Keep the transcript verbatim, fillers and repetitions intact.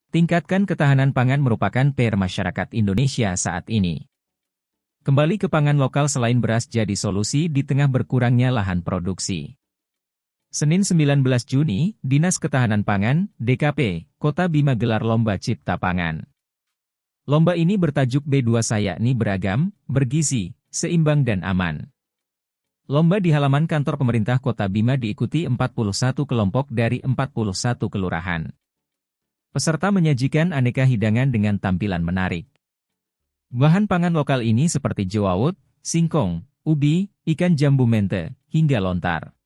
Tingkatkan ketahanan pangan merupakan P R masyarakat Indonesia saat ini. Kembali ke pangan lokal selain beras jadi solusi di tengah berkurangnya lahan produksi. Senin sembilan belas Juni, Dinas Ketahanan Pangan, D K P, Kota Bima gelar Lomba Cipta Pangan. Lomba ini bertajuk B dua S yakni beragam, bergizi, seimbang dan aman. Lomba di halaman kantor pemerintah Kota Bima diikuti empat puluh satu kelompok dari empat puluh satu kelurahan. Peserta menyajikan aneka hidangan dengan tampilan menarik. Bahan pangan lokal ini seperti jewawut, singkong, ubi, ikan jambu mente, hingga lontar.